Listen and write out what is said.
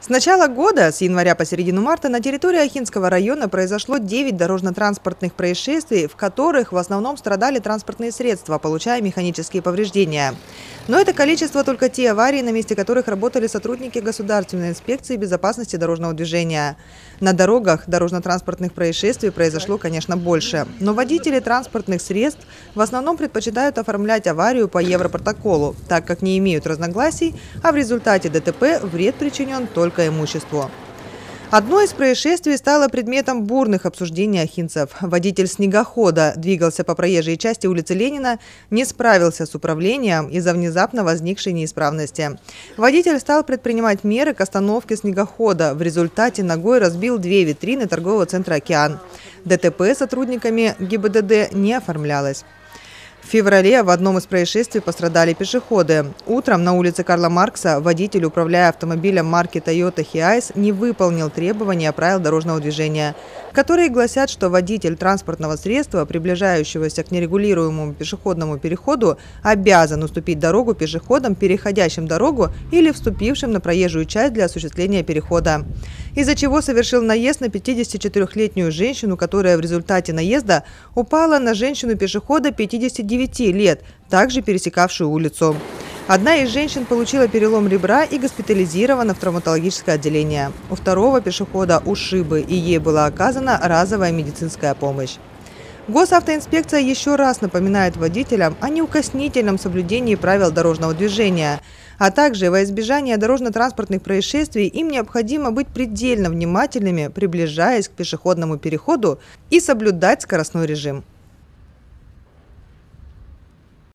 С начала года, с января по середину марта, на территории Охинского района произошло 9 дорожно-транспортных происшествий, в которых в основном страдали транспортные средства, получая механические повреждения. Но это количество только те аварии, на месте которых работали сотрудники Государственной инспекции безопасности дорожного движения. На дорогах дорожно-транспортных происшествий произошло, конечно, больше. Но водители транспортных средств в основном предпочитают оформлять аварию по Европротоколу, так как не имеют разногласий, а в результате ДТП вред причинен только имуществу. Одно из происшествий стало предметом бурных обсуждений охинцев. Водитель снегохода двигался по проезжей части улицы Ленина, не справился с управлением из-за внезапно возникшей неисправности. Водитель стал предпринимать меры к остановке снегохода. В результате ногой разбил 2 витрины торгового центра «Океан». ДТП сотрудниками ГИБДД не оформлялось. В феврале в одном из происшествий пострадали пешеходы. Утром на улице Карла Маркса водитель, управляя автомобилем марки Toyota Hiace, не выполнил требования правил дорожного движения, которые гласят, что водитель транспортного средства, приближающегося к нерегулируемому пешеходному переходу, обязан уступить дорогу пешеходам, переходящим дорогу или вступившим на проезжую часть для осуществления перехода. Из-за чего совершил наезд на 54-летнюю женщину, которая в результате наезда упала на женщину-пешехода 59 лет, также пересекавшую улицу. Одна из женщин получила перелом ребра и госпитализирована в травматологическое отделение. У второго пешехода ушибы, и ей была оказана разовая медицинская помощь. Госавтоинспекция еще раз напоминает водителям о неукоснительном соблюдении правил дорожного движения, а также во избежание дорожно-транспортных происшествий им необходимо быть предельно внимательными, приближаясь к пешеходному переходу, и соблюдать скоростной режим.